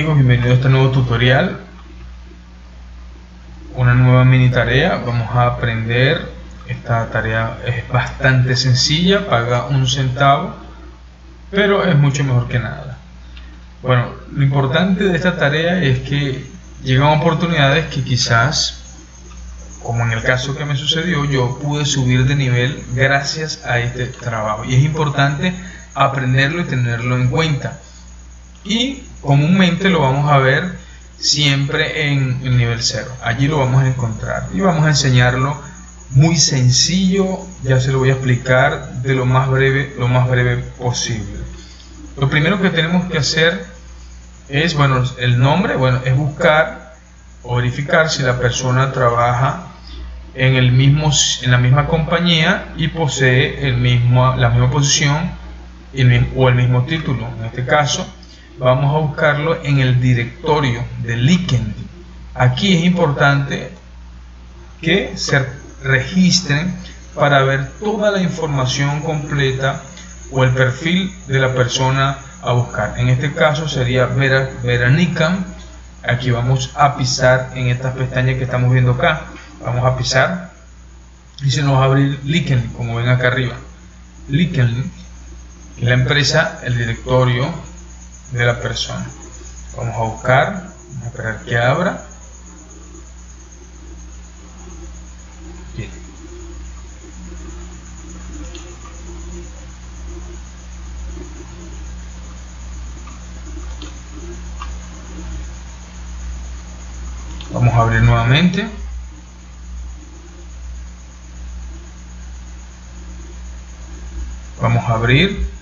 amigos, bienvenidos a este nuevo tutorial, una nueva mini tarea. Vamos a aprender. Esta tarea es bastante sencilla, paga 1 centavo, pero es mucho mejor que nada. Bueno, lo importante de esta tarea es que llegan oportunidades que quizás, como en el caso que me sucedió, yo pude subir de nivel gracias a este trabajo, y es importante aprenderlo y tenerlo en cuenta. Y comúnmente lo vamos a ver siempre en el nivel 0. Allí lo vamos a encontrar y vamos a enseñarlo muy sencillo. Ya se lo voy a explicar de lo más breve posible. Lo primero que tenemos que hacer es, el nombre, es buscar o verificar si la persona trabaja en la misma compañía y posee la misma posición o el mismo título. En este caso vamos a buscarlo en el directorio de LinkedIn. Aquí es importante que se registren para ver toda la información completa o el perfil de la persona a buscar. En este caso sería Veronica. Aquí vamos a pisar en estas pestañas que estamos viendo acá. Vamos a pisar y se nos va a abrir LinkedIn, como ven acá arriba. LinkedIn es la empresa, el directorio de la persona. Vamos a buscar, vamos a esperar que abra. Bien. Vamos a abrir nuevamente. Vamos a abrir.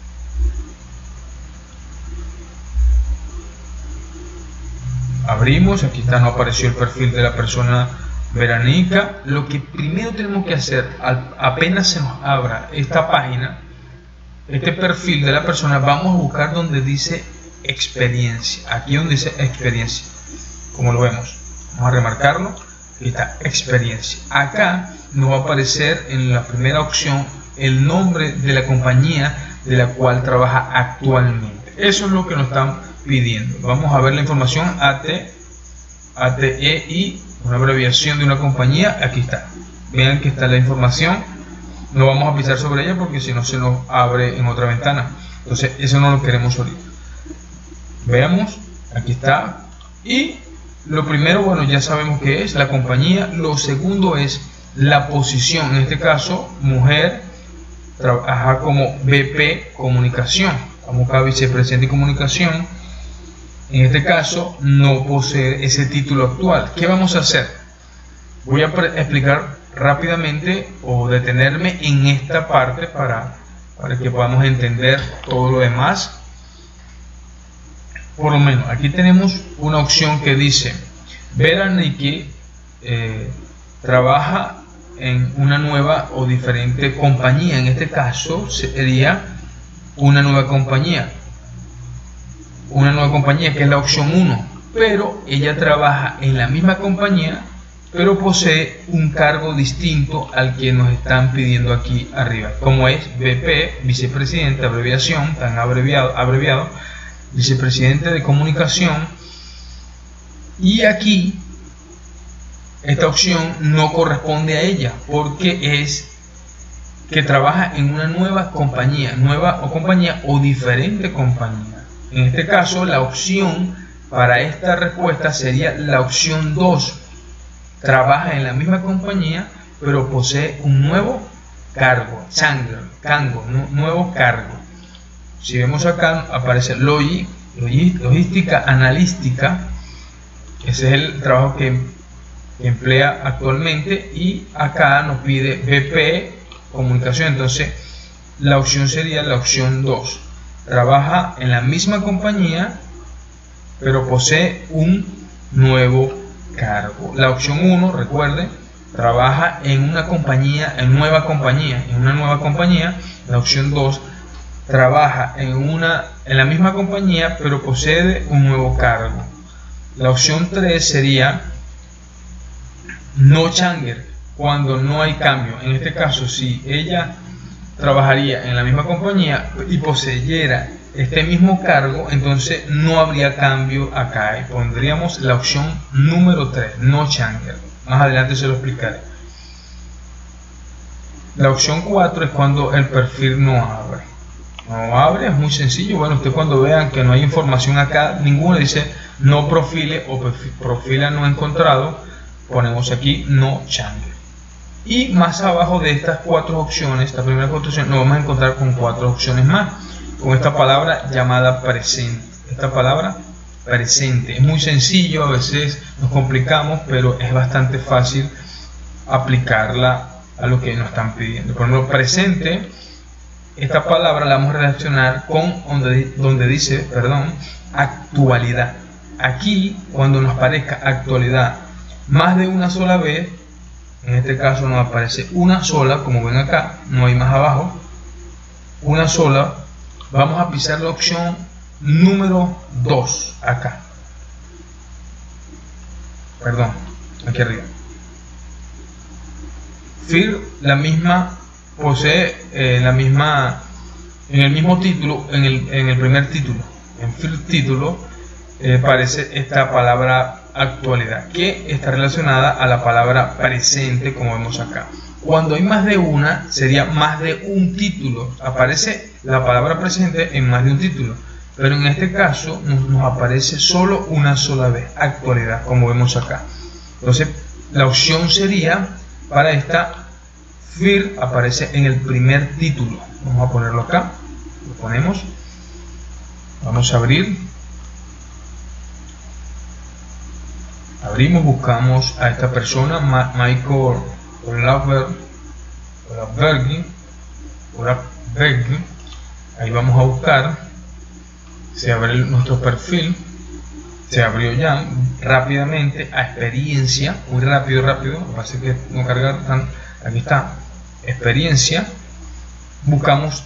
Abrimos, aquí está, no apareció el perfil de la persona Verónica. Lo que primero tenemos que hacer, apenas se nos abra esta página, este perfil de la persona, vamos a buscar donde dice experiencia. Aquí donde dice experiencia, como lo vemos, vamos a remarcarlo. Aquí está experiencia. Acá nos va a aparecer en la primera opción el nombre de la compañía de la cual trabaja actualmente. Eso es lo que nos están pidiendo. Vamos a ver la información ATEI, una abreviación de una compañía. Aquí está, vean que está la información. No vamos a pisar sobre ella porque si no se nos abre en otra ventana, entonces eso no lo queremos ahorita. Veamos, aquí está. Y lo primero, ya sabemos que es la compañía. Lo segundo es la posición, en este caso mujer, trabaja como VP comunicación. Vamos acá, vicepresidente de comunicación. En este caso no posee ese título actual. ¿Qué vamos a hacer? Voy a explicar rápidamente o detenerme en esta parte para que podamos entender todo lo demás. Por lo menos aquí tenemos una opción que dice Verónica trabaja en una nueva o diferente compañía. En este caso sería una nueva compañía. Una nueva compañía, que es la opción 1, pero ella trabaja en la misma compañía, pero posee un cargo distinto al que nos están pidiendo aquí arriba, como es VP, vicepresidente, abreviación, tan abreviado, vicepresidente de comunicación. Y aquí esta opción no corresponde a ella, porque es que trabaja en una nueva compañía o diferente compañía. En este caso, la opción para esta respuesta sería la opción 2. Trabaja en la misma compañía, pero posee un nuevo cargo, nuevo cargo. Si vemos acá, aparece logística analítica. Ese es el trabajo que emplea actualmente. Y acá nos pide VP comunicación. Entonces, la opción sería la opción 2. Trabaja en la misma compañía, pero posee un nuevo cargo. La opción 1, recuerden, trabaja en una nueva compañía. La opción 2, trabaja en la misma compañía, pero posee un nuevo cargo. La opción 3 sería no changer, cuando no hay cambio. En este caso, si ella trabajaría en la misma compañía y poseyera este mismo cargo, entonces no habría cambio acá. Pondríamos la opción número 3, no changer. Más adelante se lo explicaré. La opción 4 es cuando el perfil no abre. No abre, es muy sencillo. Bueno, ustedes cuando vean que no hay información acá, ninguno dice no profile o profila no encontrado, ponemos aquí no changer. Y más abajo de estas 4 opciones, esta primera construcción, nos vamos a encontrar con 4 opciones más. Con esta palabra llamada presente. Esta palabra presente es muy sencillo, a veces nos complicamos, pero es bastante fácil aplicarla a lo que nos están pidiendo. Por ejemplo, presente, esta palabra la vamos a relacionar con donde dice, actualidad. Aquí, cuando nos aparezca actualidad más de una sola vez, en este caso nos aparece una sola, como ven acá, no hay más abajo, una sola. Vamos a pisar la opción número 2 acá. Perdón, aquí arriba. FIR, la misma, posee la misma, en el mismo título, en el primer título, en FIR título, aparece esta palabra actualidad, que está relacionada a la palabra presente, como vemos acá. Cuando hay más de una, sería más de un título. Aparece la palabra presente en más de un título. Pero en este caso nos aparece solo una sola vez, actualidad, como vemos acá. Entonces, la opción sería, para esta, FIR aparece en el primer título. Vamos a ponerlo acá. Lo ponemos. Vamos a abrir. Abrimos, buscamos a esta persona, Michael Olabergi. Ahí vamos a buscar. Se abre nuestro perfil. Se abrió ya rápidamente a experiencia. Muy rápido. Lo que pasa es que no cargar tan. Aquí está. Experiencia. Buscamos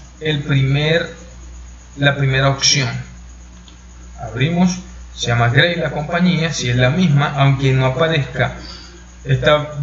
la primera opción. Abrimos. Se llama Gray la compañía, si es la misma, aunque no aparezca esta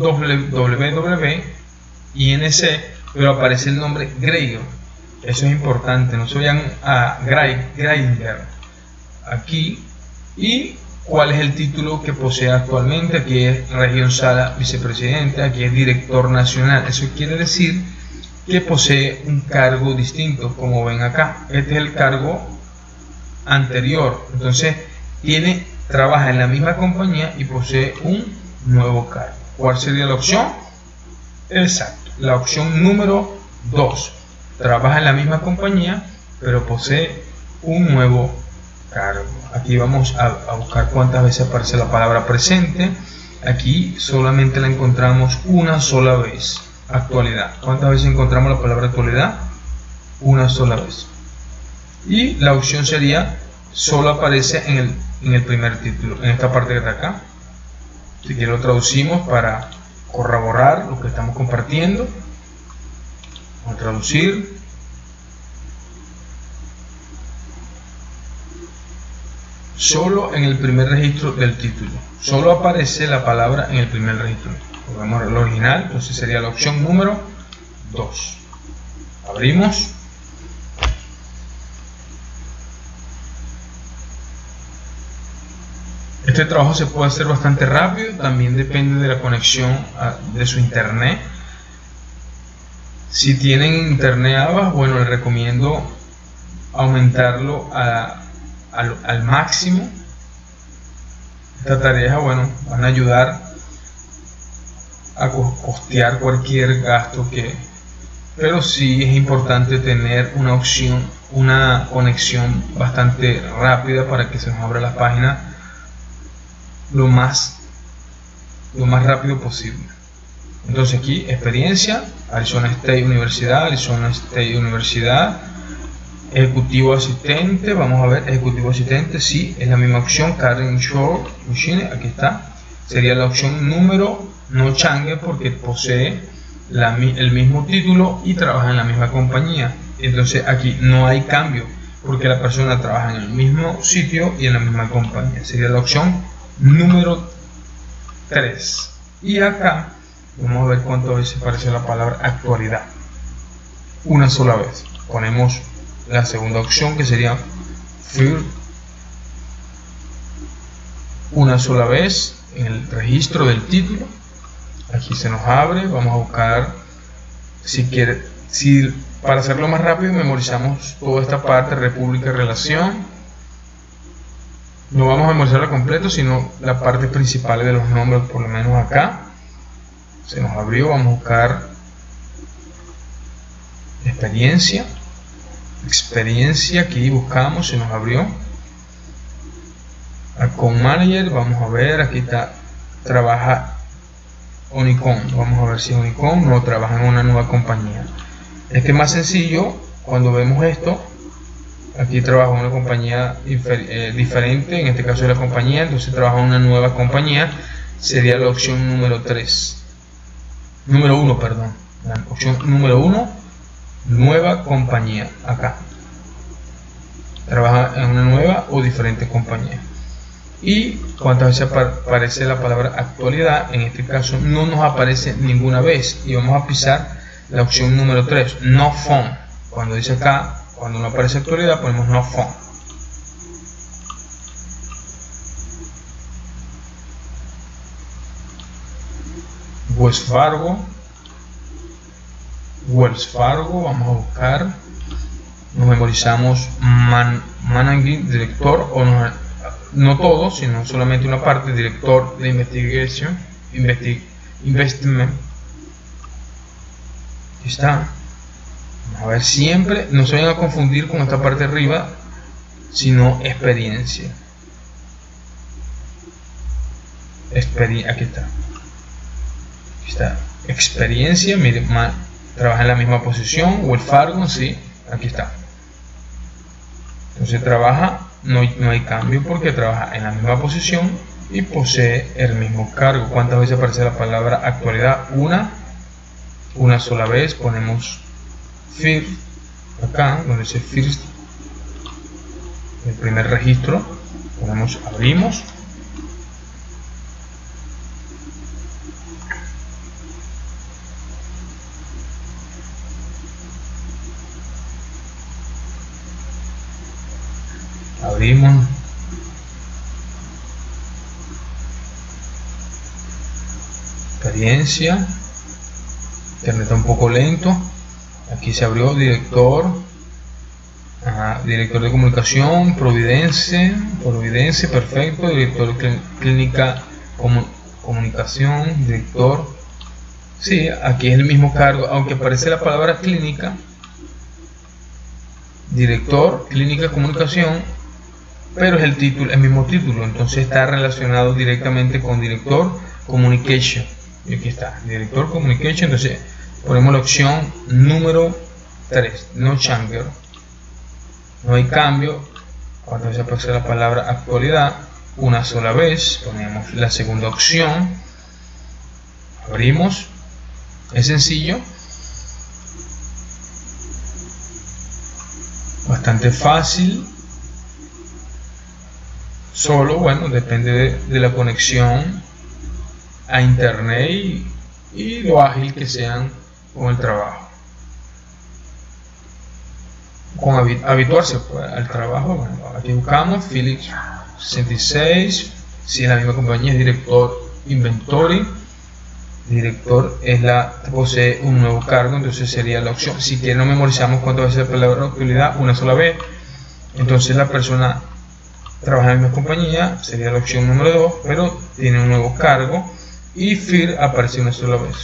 INC, pero aparece el nombre Greiger. Eso es importante, no se vayan a Greiger aquí. Y cuál es el título que posee actualmente. Aquí es Región Sala Vicepresidente, aquí es Director Nacional. Eso quiere decir que posee un cargo distinto, como ven acá. Este es el cargo anterior, entonces trabaja en la misma compañía y posee un nuevo cargo. ¿Cuál sería la opción? Exacto, la opción número 2. Trabaja en la misma compañía, pero posee un nuevo cargo. Aquí vamos a buscar cuántas veces aparece la palabra presente. Aquí solamente la encontramos una sola vez. Actualidad. ¿Cuántas veces encontramos la palabra actualidad? Una sola vez. Y la opción sería, solo aparece en el primer título, en esta parte que está acá. Si quiero lo traducimos para corroborar lo que estamos compartiendo. Vamos a traducir. Solo en el primer registro del título. Solo aparece la palabra en el primer registro. Vamos al original, entonces sería la opción número 2. Abrimos. Este trabajo se puede hacer bastante rápido, también depende de la conexión de su internet. Si tienen internet ABA, bueno, les recomiendo aumentarlo al máximo. Esta tarea, bueno, van a ayudar a costear cualquier gasto pero sí es importante tener una opción, una conexión bastante rápida para que se nos abra la página lo más rápido posible. Entonces aquí experiencia, Arizona State Universidad, ejecutivo asistente. Vamos a ver, ejecutivo asistente, sí, es la misma opción. Karen Shore Machine, aquí está, sería la opción número no changer, porque posee el mismo título y trabaja en la misma compañía. Entonces aquí no hay cambio, porque la persona trabaja en el mismo sitio y en la misma compañía. Sería la opción número 3. Y acá vamos a ver cuántas veces aparece la palabra actualidad. Una sola vez. Ponemos la segunda opción, que sería field una sola vez en el registro del título. Aquí se nos abre. Vamos a buscar, para hacerlo más rápido, memorizamos toda esta parte, república, relación. No vamos a memorizarla completo, sino la parte principal de los nombres, por lo menos acá. Se nos abrió. Vamos a buscar experiencia. Aquí buscamos, se nos abrió. Account Manager, vamos a ver, aquí está, trabaja Unicom. Vamos a ver si Unicom no trabaja en una nueva compañía. Es que es más sencillo cuando vemos esto. Aquí trabaja una compañía diferente, en este caso es la compañía, entonces trabaja una nueva compañía, sería la opción número 1, perdón. La opción número 1, nueva compañía, acá. Trabaja en una nueva o diferente compañía. Y cuántas veces aparece la palabra actualidad, en este caso no nos aparece ninguna vez, y vamos a pisar la opción número 3, no phone. Cuando dice acá, cuando no aparece actualidad, ponemos no phone. Wells Fargo, vamos a buscar, nos memorizamos managing director, o no todo, sino solamente una parte, director de investment. Aquí está. Vamos a ver, siempre no se vayan a confundir con esta parte de arriba, sino experiencia. Aquí está. Aquí está. Experiencia, miren, trabaja en la misma posición. Wells Fargo, sí, aquí está. Entonces trabaja, no hay cambio porque trabaja en la misma posición y posee el mismo cargo. ¿Cuántas veces aparece la palabra actualidad? Una sola vez. Ponemos first, acá donde dice first, el primer registro, ponemos abrimos. Abrimos. Experiencia. Internet está un poco lento. Aquí se abrió director. Director de comunicación. Providencia, perfecto. Director de clínica, comunicación. Director. Sí, aquí es el mismo cargo, aunque aparece la palabra clínica. Director, clínica, comunicación, pero es el mismo título, entonces está relacionado directamente con director, communication. Y aquí está, director, communication. Entonces ponemos la opción número 3, no changer, no hay cambio. Cuando se aparece la palabra actualidad, una sola vez, ponemos la segunda opción, abrimos. Es sencillo, bastante fácil, solo, bueno, depende de la conexión a internet y lo ágil que sean con el trabajo, con habituarse al trabajo. Bueno, aquí buscamos Philips 66, si es la misma compañía, es director inventory. Director posee un nuevo cargo, entonces sería la opción. Si quieren, no memorizamos cuántas veces la palabra actualidad, una sola vez. Entonces la persona trabaja en la misma compañía, sería la opción número 2, pero tiene un nuevo cargo. Y FIR aparece una sola vez,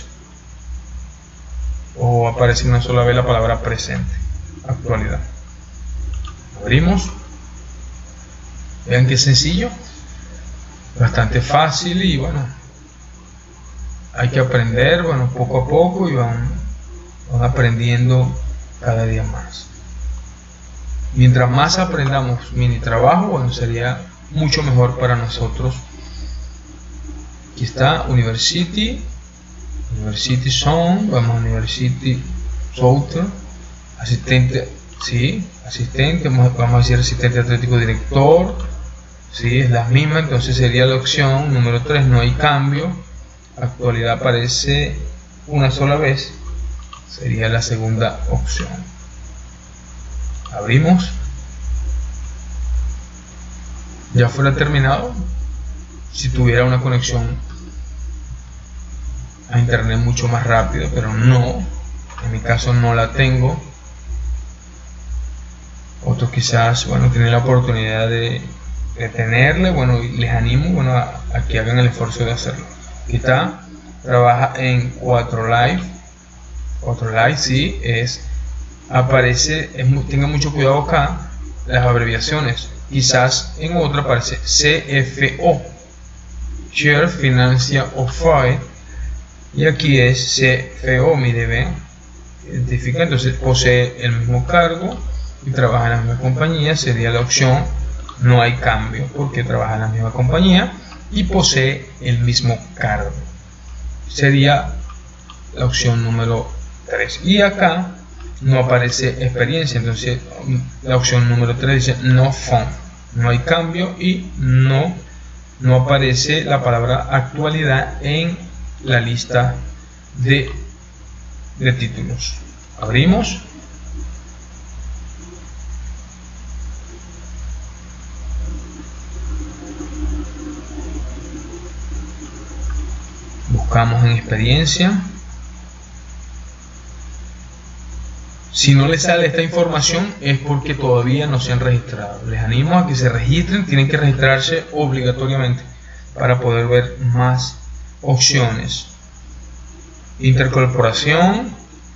o aparece una sola vez la palabra presente, actualidad. Abrimos. Vean que sencillo, bastante fácil, y bueno, hay que aprender, bueno, poco a poco, y van aprendiendo cada día más. Mientras más aprendamos mini trabajo, bueno, sería mucho mejor para nosotros. Aquí está University Zone, vamos a University Souter, asistente, sí, asistente, vamos a decir asistente atlético director, sí, es la misma, entonces sería la opción número 3, no hay cambio. Actualidad aparece una sola vez, sería la segunda opción. Abrimos. ya fuera terminado si tuviera una conexión a internet mucho más rápido, pero no, en mi caso no la tengo. Otros quizás, bueno, tienen la oportunidad de tenerle, bueno, y les animo, bueno, a que hagan el esfuerzo de hacerlo. Aquí está, trabaja en 4Live. 4Live sí aparece, tengan mucho cuidado acá, las abreviaciones. Quizás en otra aparece CFO, Share Financial Offer, y aquí es CFO, mire, ven, identifica, entonces posee el mismo cargo y trabaja en la misma compañía. Sería la opción no hay cambio, porque trabaja en la misma compañía y posee el mismo cargo. Sería la opción número 3. Y acá no aparece experiencia, entonces la opción número 3 dice no found, no hay cambio, y no aparece la palabra actualidad en la lista de títulos. Abrimos. Buscamos en experiencia. Si no les sale esta información es porque todavía no se han registrado. Les animo a que se registren, tienen que registrarse obligatoriamente para poder ver más opciones. Intercorporación,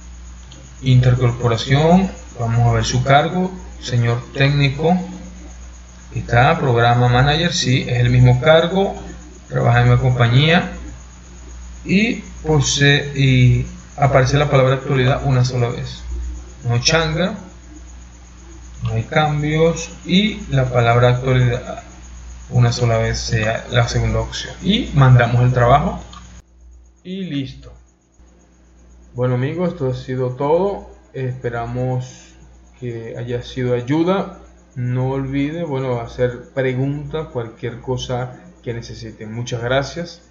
vamos a ver su cargo, señor técnico. Está programa manager, sí, es el mismo cargo, trabaja en una compañía y aparece la palabra actualidad una sola vez. No changa, no hay cambios, y la palabra actualidad una sola vez sea la segunda opción. Y mandamos el trabajo y listo. Bueno amigos, esto ha sido todo. Esperamos que haya sido de ayuda. No olvide, bueno, hacer preguntas, cualquier cosa que necesiten. Muchas gracias.